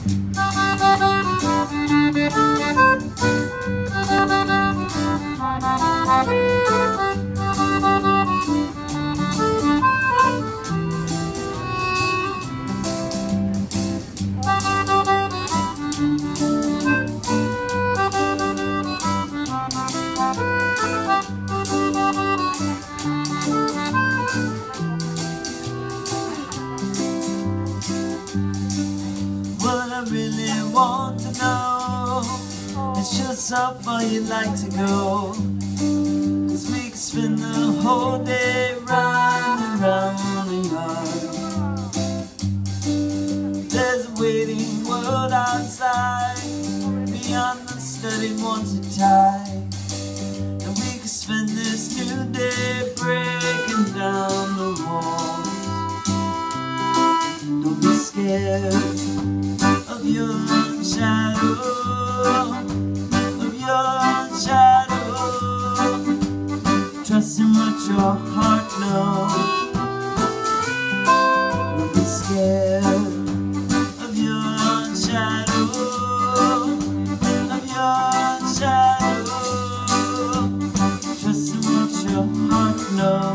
Really want to know it's just how far you'd like to go, 'cause we could spend the whole day riding around the yard. There's a waiting world outside, beyond the study wanted tide, and we could spend this new day breaking down the walls. Don't be scared of your shadow, of your shadow. Trust in what your heart knows. Don't be scared of your shadow, of your shadow. Trust in what your heart knows.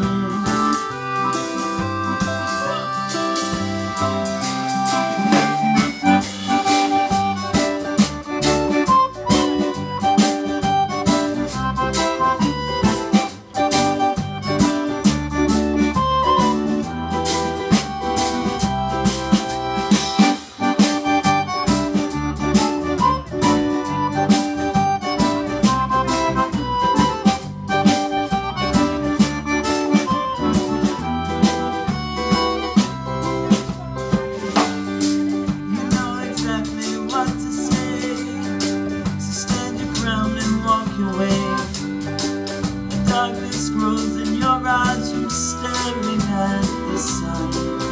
Darkness grows in your eyes from staring at the sun.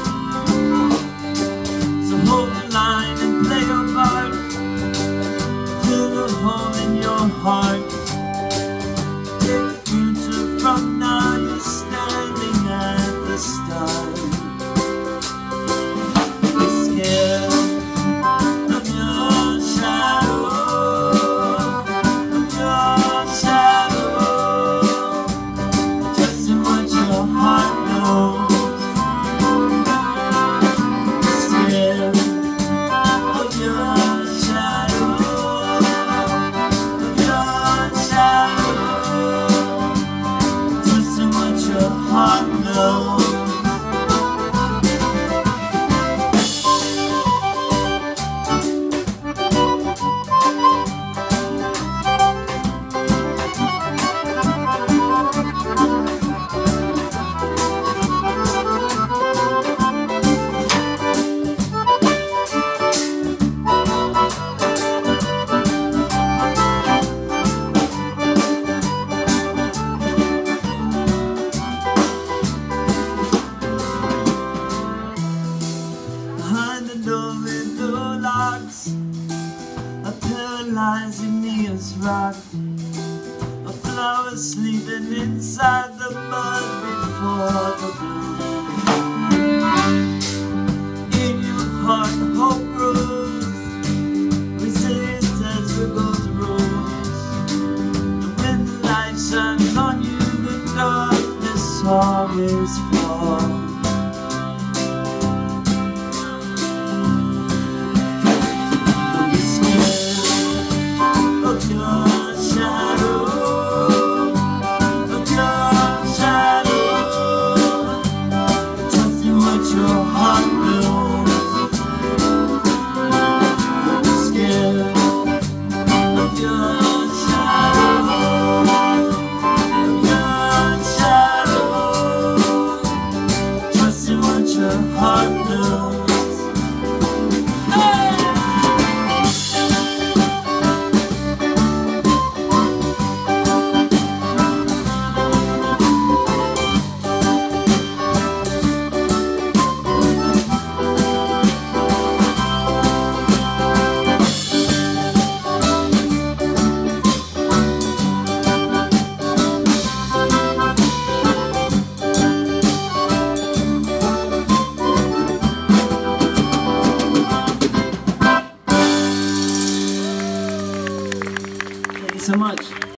So hold the line and play your part. Fill the hole in your heart. Take the future from now. You're standing at the start. Be scared of your shadow, of your shadow. A paralyzing me as rock, a flower sleeping inside the bud before the bloom. In your heart hope grows, resilience as we go through. And when the light shines on you, the darkness always falls. Your heart knows. so much.